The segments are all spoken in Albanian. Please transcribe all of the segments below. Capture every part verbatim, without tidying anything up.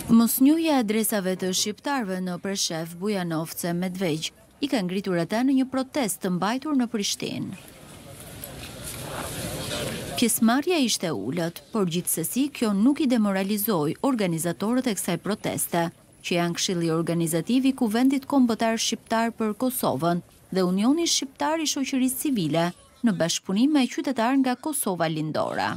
Mosnjohja e adresave të shqiptarëve në Preshef, Bujanovce, Medvegjë i ka ngritur ata në një protestë të mbajtur në Prishtinë. Pjesëmarrja ishte ulët, por gjithsesi kjo nuk i demoralizoi organizatorët e kësaj proteste, që janë Këshilli Organizativ i Kuvendit Kombëtar Shqiptar për Kosovën dhe Unioni Shqiptar i Shoqërisë Civile, në bashkëpunim me qytetarë nga Kosova Lindora.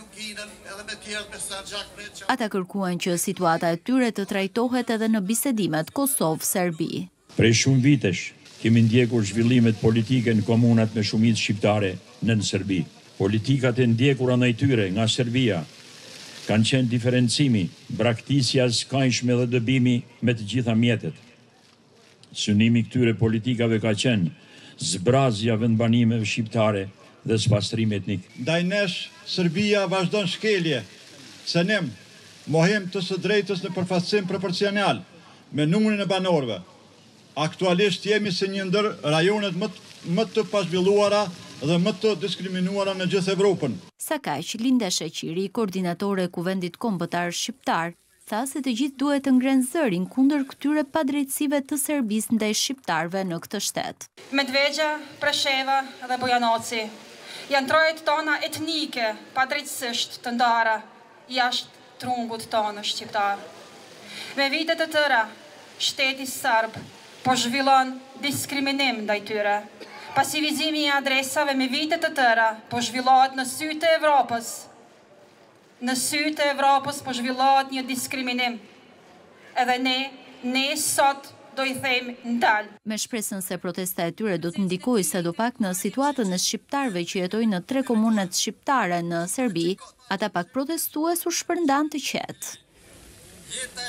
Ata kërkuan që situata e tyre të trajtohet edhe në bisedimet Kosovë-Serbi. Prej shumë vitesh kemi ndjekur zhvillimet politike në komunat me shumicë shqiptare nën Serbi. Politikat e ndjekura ndaj tyre nga Serbia kanë qenë diferencimi, braktisja skajshme dhe dëbimi me të gjitha mjetet. Synimi këtyre politikave ka qenë zbrazja vendbanimeve shqiptare dhe spastrim etnik. Ndaj nesh, Serbia vazhdon shkelje, se ne mohim të së drejtës në përfaqësim proporcional me numrin e banorëve. Aktualisht jemi si një ndër rajonet më, më të pazhvilluara dhe më të diskriminuara në gjithë Evropën. Sa kaq, Linda Shaqiri, koordinatore e Kuvendit Kombëtar Shqiptar, tha se të gjithë duhet të ngrenë zërin kundër këtyre padrejtësive të Serbisë ndaj shqiptarëve në këtë shtet. Medvegja, Presheva dhe Bujanoci janë trojet tona etnike, padrejtësisht të ndara jashtë trungut tonë shqiptar. Me vitet të tëra, shteti serb po zhvillon diskriminim ndaj tyre. Pasivizimi i adresave me vitet të tëra po zhvillohet në sytë e Evropës. Në sytë e Evropës po zhvillohet një diskriminim. Edhe ne, ne sot do i them ndal. Me shpresën se protesta e tyre do të ndikojë sadopak në situatën e shqiptarëve që jetojnë në tre komunat shqiptare në Serbi, ata pak protestues u shpërndan të qetë.